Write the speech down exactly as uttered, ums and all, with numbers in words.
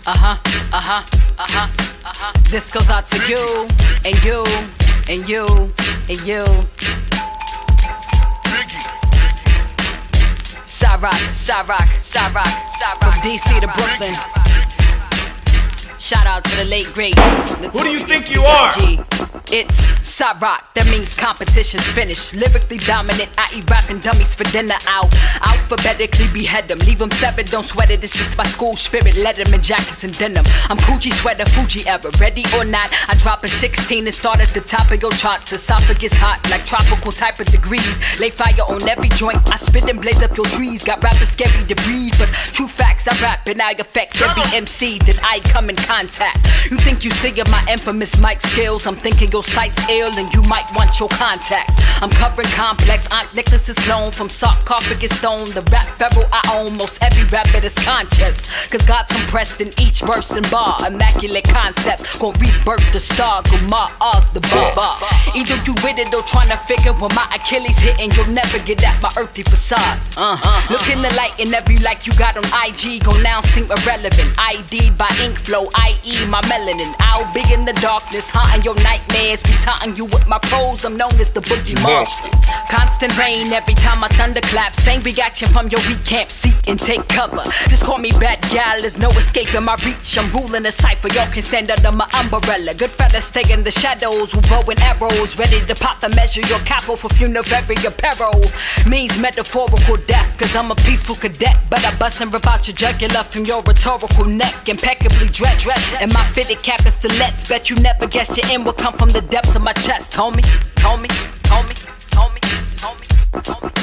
Uh-huh, uh-huh, uh-huh, uh-huh. This goes out to you, and you, and you, and you. Sa-Roc, Sa-Roc, Sa-Roc, Sa-Roc. From D C to Brooklyn. Shout out to the late great. Who do you think you are? It's Sa-Roc, that means competition's finished. Lyrically dominant, I eat rapping dummies for dinner out. Alphabetically behead them, leave them severed, don't sweat it. It's just my school spirit, letterman jackets and denim. I'm Coogi sweater, Fugee era, ready or not. I drop a sixteen and start at the top of your charts. Esophagus hot, like tropical type of degrees. Lay fire on every joint, I spit and blaze up your trees. Got rappers scary to breathe, but true facts I rap and I affect every M C that I come in contact. You think you see my infamous mic skills, I'm thinking your site's ill and you might want your contacts. I'm covering complex, ankh necklaces clone from sarcophagus stone. The rap pharaoh I own, most every rapper is conscious, cause God's compressed in each verse and bar. Immaculate concepts, gon' rebirth the star. Gumar, Oz, the bar. Either you with it or tryna figure when my Achilles hitting, you'll never get at my earthy facade. uh, Look in the light and every like you got on I G gon' now seem irrelevant. I D by ink flow, that is my melanin. I'll be in the darkness, haunting your nightmares. Be taunting you with my prose, I'm known as the boogiemonster. Constant rain every time I thunderclap. Same reaction from your weak camp, seek and take cover. Just call me bad gyal, there's no escaping my reach. I'm ruling the cipher, y'all can stand under my umbrella. Good fellas stay in the shadows with bow and arrows, ready to pop and measure your capo for funerary apparel. Means metaphorical death, cause I'm a peaceful cadet, but I bust and rip out your jugular from your rhetorical neck. Impeccably dressed, dressed, and my fitted cap and stilettos. Bet you never guessed your end would come from the depths of my chest. Homie, homie, homie, homie, homie, homie.